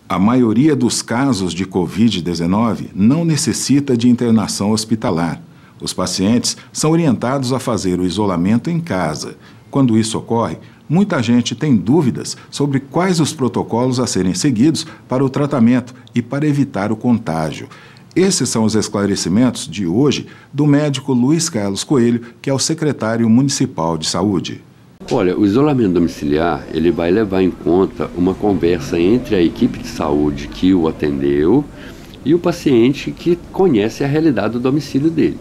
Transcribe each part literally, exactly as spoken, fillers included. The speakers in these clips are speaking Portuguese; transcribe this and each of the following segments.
A maioria dos casos de covid dezenove não necessita de internação hospitalar. Os pacientes são orientados a fazer o isolamento em casa. Quando isso ocorre, muita gente tem dúvidas sobre quais os protocolos a serem seguidos para o tratamento e para evitar o contágio. Esses são os esclarecimentos de hoje do médico Luiz Carlos Coelho, que é o secretário municipal de saúde. Olha, o isolamento domiciliar, ele vai levar em conta uma conversa entre a equipe de saúde que o atendeu e o paciente que conhece a realidade do domicílio dele.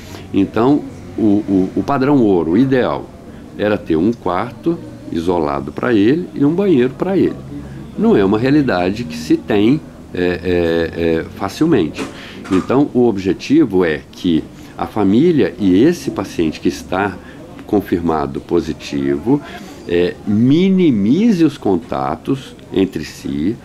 Então, o, o, o padrão ouro, o ideal, era ter um quarto isolado para ele e um banheiro para ele. Não é uma realidade que se tem é, é, é, facilmente. Então, o objetivo é que a família e esse paciente que está confirmado positivo, é, minimize os contatos entre si.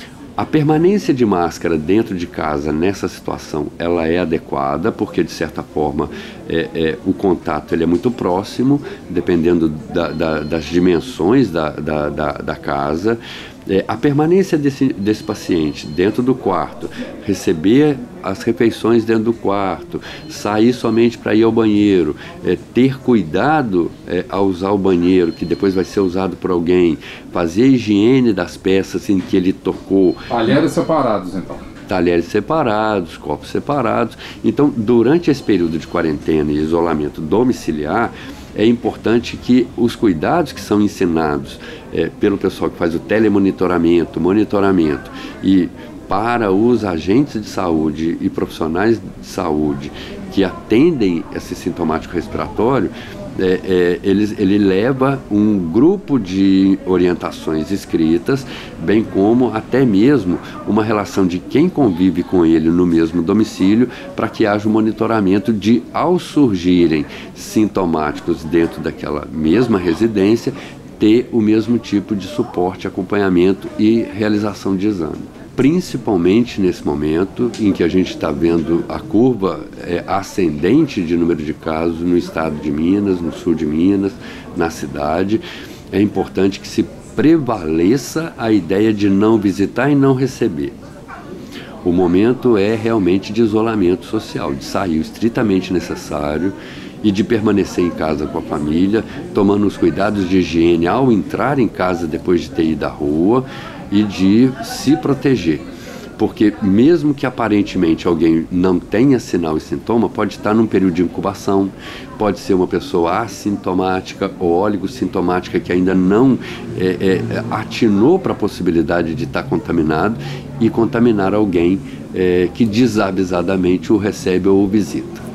A permanência de máscara dentro de casa nessa situação ela é adequada, porque de certa forma é, é, o contato ele é muito próximo, dependendo da, da, das dimensões da, da, da, da casa. É, a permanência desse, desse paciente dentro do quarto, receber as refeições dentro do quarto, sair somente para ir ao banheiro, é, ter cuidado é, ao usar o banheiro, que depois vai ser usado por alguém, fazer a higiene das peças em que ele tocou. Talheres separados, então. Talheres separados, copos separados. Então, durante esse período de quarentena e isolamento domiciliar, é importante que os cuidados que são ensinados é, pelo pessoal que faz o telemonitoramento, monitoramento e para os agentes de saúde e profissionais de saúde que atendem esse sintomático respiratório, é, é, ele, ele leva um grupo de orientações escritas, bem como até mesmo uma relação de quem convive com ele no mesmo domicílio, para que haja um monitoramento de, ao surgirem sintomáticos dentro daquela mesma residência, ter o mesmo tipo de suporte, acompanhamento e realização de exame. Principalmente nesse momento em que a gente está vendo a curva é, ascendente de número de casos no estado de Minas, no sul de Minas, na cidade, é importante que se prevaleça a ideia de não visitar e não receber. O momento é realmente de isolamento social, de sair o estritamente necessário e de permanecer em casa com a família, tomando os cuidados de higiene ao entrar em casa depois de ter ido à rua, e de se proteger, porque mesmo que aparentemente alguém não tenha sinal e sintoma, pode estar num período de incubação, pode ser uma pessoa assintomática ou oligossintomática que ainda não é, é, atinou para a possibilidade de estar contaminado e contaminar alguém é, que desavisadamente o recebe ou o visita.